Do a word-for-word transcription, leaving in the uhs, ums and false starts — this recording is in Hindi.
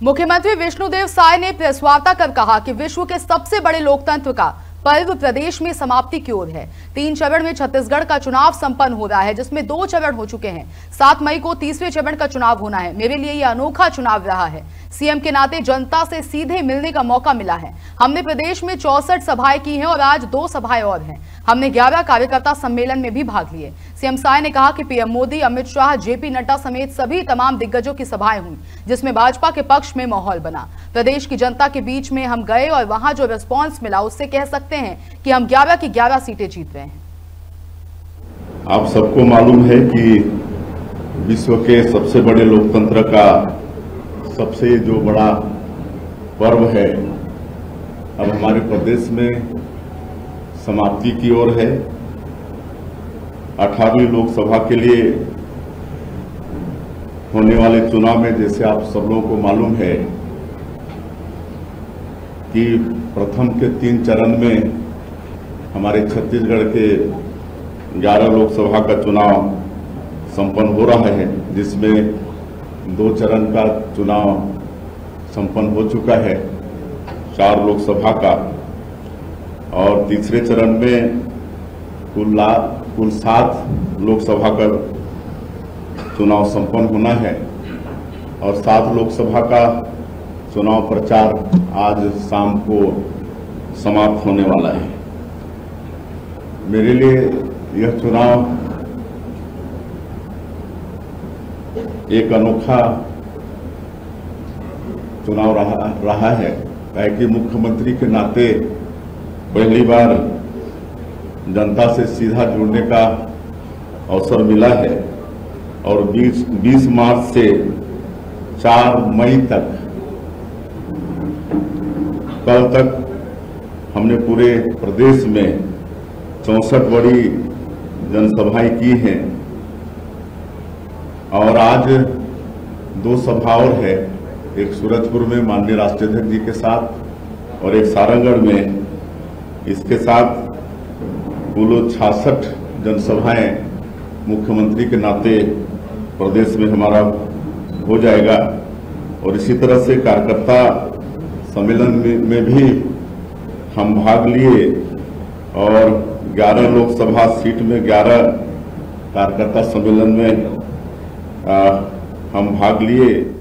मुख्यमंत्री विष्णुदेव साय ने प्रेस वार्ता कर कहा कि विश्व के सबसे बड़े लोकतंत्र का पर्व प्रदेश में समाप्ति की ओर है। तीन चरण में छत्तीसगढ़ का चुनाव संपन्न हो रहा है, जिसमें दो चरण हो चुके हैं। सात मई को तीसरे चरण का चुनाव होना है। मेरे लिए यह अनोखा चुनाव रहा है। सीएम के नाते जनता से सीधे मिलने का मौका मिला है। हमने प्रदेश में चौसठ सभाएं की हैं और आज दो सभाएं और हैं। हमने ग्यारह कार्यकर्ता सम्मेलन में भी भाग लिए। सीएम साय ने कहा कि पीएम मोदी, अमित शाह, जेपी नड्डा समेत सभी तमाम दिग्गजों की सभाएं हुई, जिसमें भाजपा के पक्ष में माहौल बना। प्रदेश की जनता के बीच में हम गए और वहां जो रिस्पांस मिला, उससे कह सकते हैं कि हम ग्यारह की ग्यारह सीटें जीत रहे हैं। आप सबको मालूम है कि विश्व के सबसे बड़े लोकतंत्र का सबसे जो बड़ा पर्व है अब हमारे प्रदेश में समाप्ति की ओर है। अठारहवीं लोकसभा के लिए होने वाले चुनाव में, जैसे आप सब लोगों को मालूम है कि प्रथम के तीन चरण में हमारे छत्तीसगढ़ के ग्यारह लोकसभा का चुनाव संपन्न हो रहा है, जिसमें दो चरण का चुनाव संपन्न हो चुका है, चार लोकसभा का, और तीसरे चरण में कुल कुल सात लोकसभा का चुनाव संपन्न होना है और सात लोकसभा का चुनाव प्रचार आज शाम को समाप्त होने वाला है। मेरे लिए यह चुनाव एक अनोखा चुनाव रहा, रहा है, कि मुख्यमंत्री के नाते पहली बार जनता से सीधा जुड़ने का अवसर मिला है और बीस मार्च से चार मई तक, कल तक हमने पूरे प्रदेश में चौसठ बड़ी जनसभाएं की हैं और आज दो सभा और है, एक सूरजपुर में माननीय राष्ट्रीय अध्यक्ष जी के साथ और एक सारंगढ़ में। इसके साथ कुल छियासठ जनसभाएं मुख्यमंत्री के नाते प्रदेश में हमारा हो जाएगा और इसी तरह से कार्यकर्ता सम्मेलन में, में भी हम भाग लिए और ग्यारह लोकसभा सीट में ग्यारह कार्यकर्ता सम्मेलन में आ, हम भाग लिए।